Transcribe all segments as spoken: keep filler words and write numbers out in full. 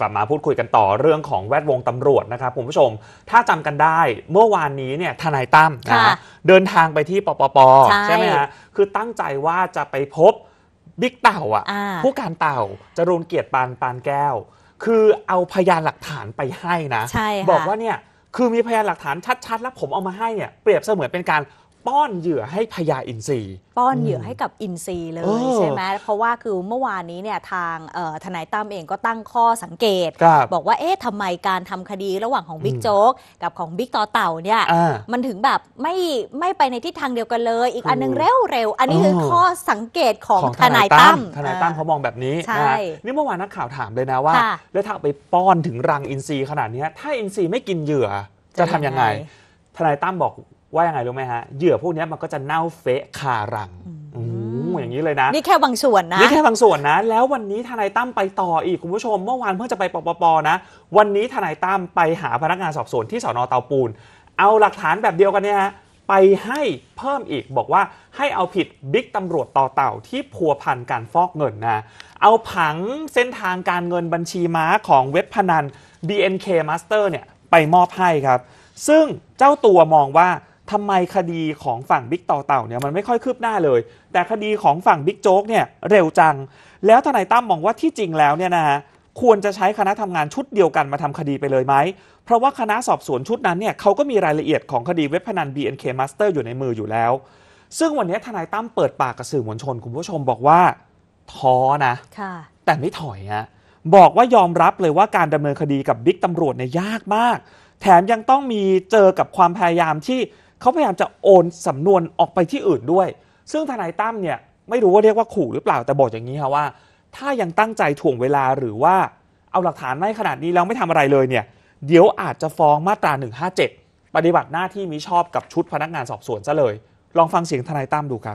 กลับมาพูดคุยกันต่อเรื่องของแวดวงตำรวจนะครับคุณผู้ชมถ้าจำกันได้เมื่อวานนี้เนี่ยทนายตั้มนะเดินทางไปที่ปปป.ใช่ไหมฮะคือตั้งใจว่าจะไปพบบิ๊กเต่าอ่ะผู้การเต่าจรูญเกียรติปานปานแก้วคือเอาพยานหลักฐานไปให้นะบอกว่าเนี่ยคือมีพยานหลักฐานชัดๆแล้วผมเอามาให้เนี่ยเปรียบเสมือนเป็นการป้อนเหยื่อให้พญาอินทรีป้อนเหยื่อให้กับอินทรีเลยใช่ไหมเพราะว่าคือเมื่อวานนี้เนี่ยทางทนายตั้มเองก็ตั้งข้อสังเกตบอกว่าเอ๊ะทำไมการทำคดีระหว่างของบิ๊กโจ๊กกับของบิ๊กต่อเต่าเนี่ยมันถึงแบบไม่ไม่ไปในทิศทางเดียวกันเลยอีกอันนึงเร็วๆอันนี้คือข้อสังเกตของทนายตั้มทนายตั้มเขามองแบบนี้นะนี่เมื่อวานนักข่าวถามเลยนะว่าแล้วถ้าไปป้อนถึงรังอินทรีขนาดนี้ถ้าอินทรีไม่กินเหยื่อจะทำยังไงทนายตั้มบอกว่ายังไงรู้ไหมฮะเหยื่อพวกนี้มันก็จะเน่าเฟะคารังอืมอย่างนี้เลยนะนี่แค่บางส่วนนะนี่แค่บางส่วนนะแล้ววันนี้ทนายตั้มไปต่ออีกคุณผู้ชมเมื่อวานเพิ่งจะไปปปป.นะวันนี้ทนายตั้มไปหาพนักงานสอบสวนที่สน.เตาปูนเอาหลักฐานแบบเดียวกันเนี่ยฮะไปให้เพิ่มอีกบอกว่าให้เอาผิดบิ๊กตำรวจต่อเต่าที่พัวพันการฟอกเงินนะเอาผังเส้นทางการเงินบัญชีม้าของเว็บพนัน บี เอ็น เค Master เนี่ยไปมอบให้ครับซึ่งเจ้าตัวมองว่าทำไมคดีของฝั่งบิ๊กต่อเต่าเนี่ยมันไม่ค่อยคืบหน้าเลยแต่คดีของฝั่งบิ๊กโจ๊กเนี่ยเร็วจังแล้วทนายตั้มมองว่าที่จริงแล้วเนี่ยนะควรจะใช้คณะทำงานชุดเดียวกันมาทำคดีไปเลยไหมเพราะว่าคณะสอบสวนชุดนั้นเนี่ยเขาก็มีรายละเอียดของคดีเว็บพนัน บี เอ็น เค Master อยู่ในมืออยู่แล้วซึ่งวันนี้ทนายตั้มเปิดปากกับสื่อมวลชนคุณผู้ชมบอกว่าท้อนะแต่ไม่ถอยฮะบอกว่ายอมรับเลยว่าการดำเนินคดีกับบิ๊กตำรวจเนี่ยยากมากแถมยังต้องมีเจอกับความพยายามที่เขาพยายามจะโอนสำนวนออกไปที่อื่นด้วยซึ่งทนายตั้มเนี่ยไม่รู้ว่าเรียกว่าขู่หรือเปล่าแต่บอกอย่างนี้ค่ะว่าถ้ายังตั้งใจถ่วงเวลาหรือว่าเอาหลักฐานไม่ขนาดนี้แล้วไม่ทำอะไรเลยเนี่ยเดี๋ยวอาจจะฟ้องมาตราหนึ่งห้าเจ็ดปฏิบัติหน้าที่มิชอบกับชุดพนักงานสอบสวนซะเลยลองฟังเสียงทนายตั้มดูครับ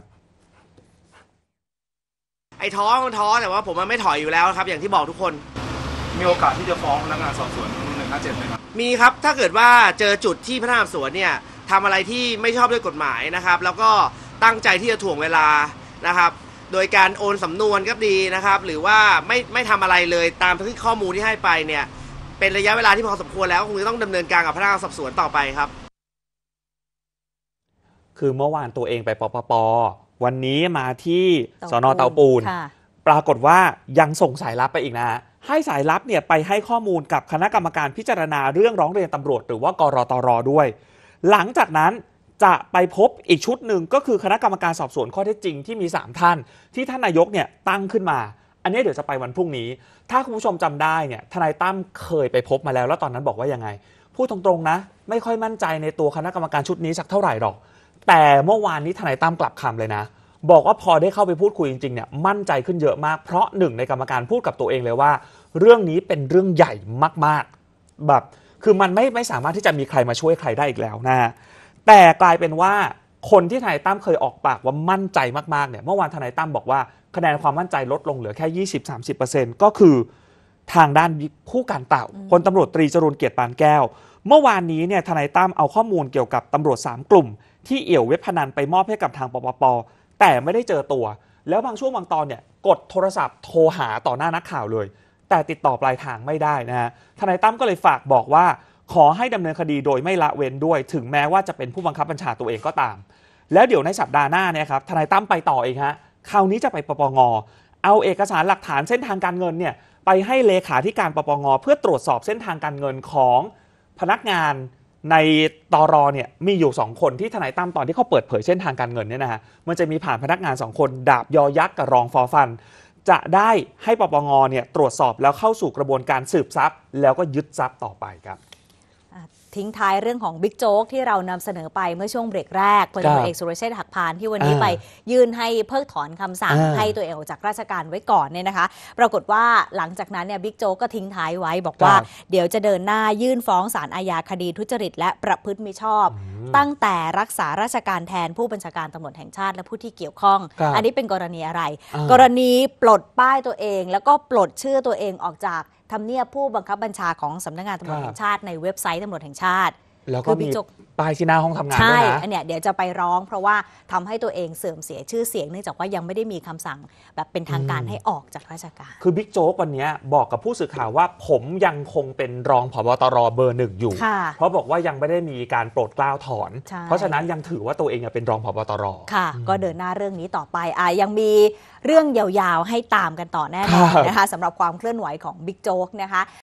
ไอ้ท้อมันท้อแต่ว่าผมมันไม่ถอยอยู่แล้วครับอย่างที่บอกทุกคนมีโอกาสที่จะฟ้องพนักงานสอบสวนหนึ่งห้าเจ็ดไหมครับมีครับถ้าเกิดว่าเจอจุดที่พนักงานสอบสวนเนี่ยทำอะไรที่ไม่ชอบด้วยกฎหมายนะครับแล้วก็ตั้งใจที่จะถ่วงเวลานะครับโดยการโอนสำนวนก็ดีนะครับหรือว่าไม่ไม่ทำอะไรเลยตามที่ข้อมูลที่ให้ไปเนี่ยเป็นระยะเวลาที่พอสมควรแล้วคงจะต้องดำเนินการกับพนักงานสอบสวนต่อไปครับคือเมื่อวานตัวเองไปปปป.วันนี้มาที่สน.เตาปูนปรากฏว่ายังส่งสายลับไปอีกนะให้สายลับเนี่ยไปให้ข้อมูลกับคณะกรรมการพิจารณาเรื่องร้องเรียนตำรวจหรือว่ากรตร.ด้วยหลังจากนั้นจะไปพบอีกชุดหนึ่งก็คือคณะกรรมการสอบสวนข้อเท็จจริงที่มีสามท่านที่ท่านนายกเนี่ยตั้งขึ้นมาอันนี้เดี๋ยวจะไปวันพรุ่งนี้ถ้าคุณผู้ชมจำได้เนี่ยทนายตั้มเคยไปพบมาแล้วแล้วตอนนั้นบอกว่ายังไงพูดตรงๆนะไม่ค่อยมั่นใจในตัวคณะกรรมการชุดนี้สักเท่าไหร่หรอกแต่เมื่อวานนี้ทนายตั้มกลับคำเลยนะบอกว่าพอได้เข้าไปพูดคุยจริงๆเนี่ยมั่นใจขึ้นเยอะมากเพราะหนึ่งในกรรมการพูดกับตัวเองเลยว่าเรื่องนี้เป็นเรื่องใหญ่มากๆแบบคือมันไม่ไม่สามารถที่จะมีใครมาช่วยใครได้อีกแล้วนะแต่กลายเป็นว่าคนที่ทนายตั้มเคยออกปากว่ามั่นใจมากๆเนี่ยเมื่อวานทนายตั้มบอกว่าคะแนนความมั่นใจลดลงเหลือแค่ ยี่สิบถึงสามสิบเปอร์เซ็นต์ ก็คือทางด้านผู้การเต่าพลตำรวจตรีจรูญเกียรติปานแก้วเมื่อวานนี้เนี่ยทนายตั้มเอาข้อมูลเกี่ยวกับตำรวจสามกลุ่มที่เอี่ยวเว็บพนันไปมอบให้กับทางปปป.แต่ไม่ได้เจอตัวแล้วบางช่วงบางตอนเนี่ยกดโทรศัพท์โทรหาต่อหน้านักข่าวเลยแต่ติดต่อปลายทางไม่ได้นะฮะทนายตั้มก็เลยฝากบอกว่าขอให้ดำเนินคดีโดยไม่ละเว้นด้วยถึงแม้ว่าจะเป็นผู้บังคับบัญชาตัวเองก็ตามแล้วเดี๋ยวในสัปดาห์หน้าเนี่ยครับทนายตั้มไปต่ออีกฮะคราวนี้จะไปปปง.เอาเอกสารหลักฐานเส้นทางการเงินเนี่ยไปให้เลขาธิการปปง.เพื่อตรวจสอบเส้นทางการเงินของพนักงานในตร.เนี่ยมีอยู่สองคนที่ทนายตั้มตอนที่เขาเปิดเผยเส้นทางการเงินเนี่ยนะฮะมันจะมีผ่านพนักงานสองคนดาบยอยักษ์กับรองฟอฟันจะได้ให้ปปง.เนี่ยตรวจสอบแล้วเข้าสู่กระบวนการสืบทรัพย์แล้วก็ยึดทรัพย์ต่อไปครับทิ้งท้ายเรื่องของบิ๊กโจ๊กที่เรานำเสนอไปเมื่อช่วงเบรกแรกพลตำรวจเอกสุรเชษฐ์หักพานที่วันนี้ไปยื่นให้เพิกถอนคำสั่งให้ตัวเองออกจากราชการไว้ก่อนเนี่ยนะคะปรากฏว่าหลังจากนั้นเนี่ยบิ๊กโจ๊กก็ทิ้งท้ายไว้บอกว่าเดี๋ยวจะเดินหน้ายื่นฟ้องศาลอาญาคดีทุจริตและประพฤติมิชอบตั้งแต่รักษาราชการแทนผู้บัญชาการตำรวจแห่งชาติและผู้ที่เกี่ยวข้องอันนี้เป็นกรณีอะไรกรณีปลดป้ายตัวเองแล้วก็ปลดชื่อตัวเองออกจากทำเนียบผู้บังคับบัญชาของสำนักงานตำรวจแห่งชาติในเว็บไซต์ตำรวจแห่งชาติแล้วก็มีป้ายที่หน้าห้องทำงานด้วยนะใช่อันเนี้ยเดี๋ยวจะไปร้องเพราะว่าทำให้ตัวเองเสื่อมเสียชื่อเสียงเนื่องจากว่ายังไม่ได้มีคำสั่งแบบเป็นทางการให้ออกจากราชการคือบิ๊กโจ๊กวันนี้บอกกับผู้สื่อข่าวว่าผมยังคงเป็นรองผบตรเบอร์หนึ่งอยู่เพราะบอกว่ายังไม่ได้มีการโปรดเกล้าถอนเพราะฉะนั้นยังถือว่าตัวเองเป็นรองผบตรค่ะก็เดินหน้าเรื่องนี้ต่อไปอ่ะยังมีเรื่องยาวๆให้ตามกันต่อแน่นอนนะคะสำหรับความเคลื่อนไหวของบิ๊กโจ๊กนะคะ